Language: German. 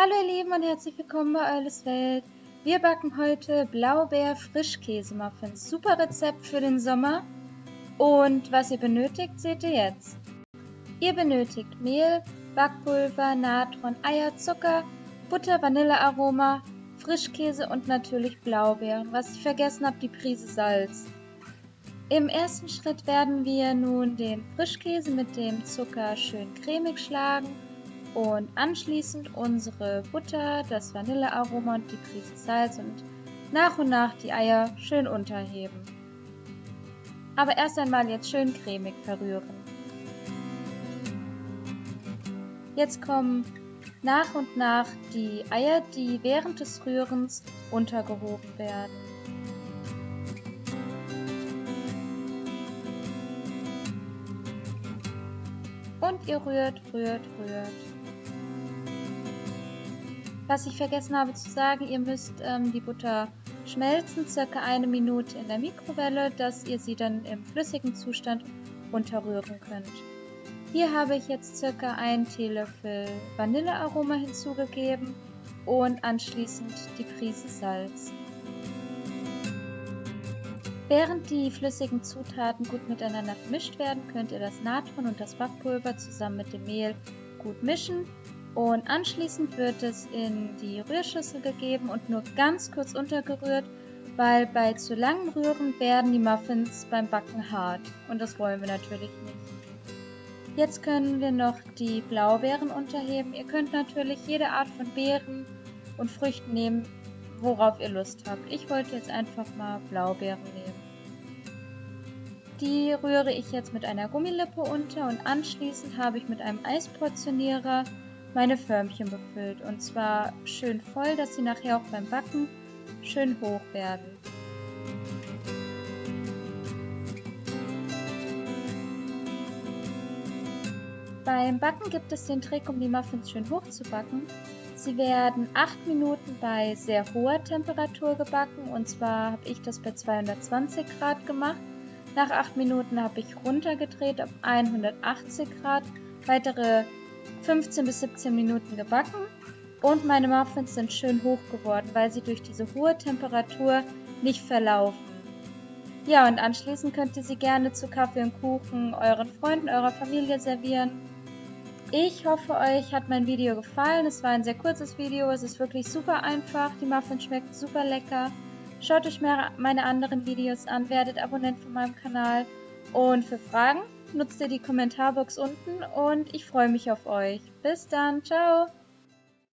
Hallo ihr Lieben und herzlich willkommen bei Eules Welt. Wir backen heute Blaubeer-Frischkäse-Muffins. Super Rezept für den Sommer. Und was ihr benötigt, seht ihr jetzt. Ihr benötigt Mehl, Backpulver, Natron, Eier, Zucker, Butter, Vanillearoma, Frischkäse und natürlich Blaubeeren. Was ich vergessen habe, die Prise Salz. Im ersten Schritt werden wir nun den Frischkäse mit dem Zucker schön cremig schlagen und anschließend unsere Butter, das Vanillearoma und die Prise Salz und nach die Eier schön unterheben. Aber erst einmal jetzt schön cremig verrühren. Jetzt kommen nach und nach die Eier, die während des Rührens untergehoben werden. Und ihr rührt. Was ich vergessen habe zu sagen, ihr müsst die Butter schmelzen, circa 1 Minute in der Mikrowelle, dass ihr sie dann im flüssigen Zustand unterrühren könnt. Hier habe ich jetzt circa 1 Teelöffel Vanillearoma hinzugegeben und anschließend die Prise Salz. Während die flüssigen Zutaten gut miteinander vermischt werden, könnt ihr das Natron und das Backpulver zusammen mit dem Mehl gut mischen. Und anschließend wird es in die Rührschüssel gegeben und nur ganz kurz untergerührt, weil bei zu langem Rühren werden die Muffins beim Backen hart und das wollen wir natürlich nicht. Jetzt können wir noch die Blaubeeren unterheben. Ihr könnt natürlich jede Art von Beeren und Früchten nehmen, worauf ihr Lust habt. Ich wollte jetzt einfach mal Blaubeeren nehmen. Die rühre ich jetzt mit einer Gummilippe unter und anschließend habe ich mit einem Eisportionierer meine Förmchen befüllt und zwar schön voll, dass sie nachher auch beim Backen schön hoch werden. Beim Backen gibt es den Trick, um die Muffins schön hoch zu backen. Sie werden 8 Minuten bei sehr hoher Temperatur gebacken und zwar habe ich das bei 220 Grad gemacht. Nach 8 Minuten habe ich runtergedreht auf 180 Grad, weitere 15 bis 17 Minuten gebacken und meine Muffins sind schön hoch geworden, weil sie durch diese hohe Temperatur nicht verlaufen. Ja, und anschließend könnt ihr sie gerne zu Kaffee und Kuchen euren Freunden, eurer Familie servieren. Ich hoffe, euch hat mein Video gefallen. Es war ein sehr kurzes Video, es ist wirklich super einfach, die Muffins schmecken super lecker. Schaut euch meine anderen Videos an, werdet Abonnent von meinem Kanal und für Fragen nutzt ihr die Kommentarbox unten und ich freue mich auf euch. Bis dann, ciao!